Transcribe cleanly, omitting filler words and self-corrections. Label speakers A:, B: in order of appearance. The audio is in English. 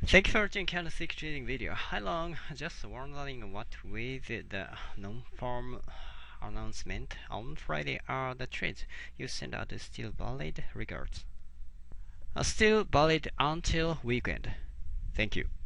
A: Thank you for watching Candlestick Trading video. Hi Long, just wondering what with the non-farm announcement on Friday are the trades you sent out still valid? Regards. Still valid until weekend. Thank you.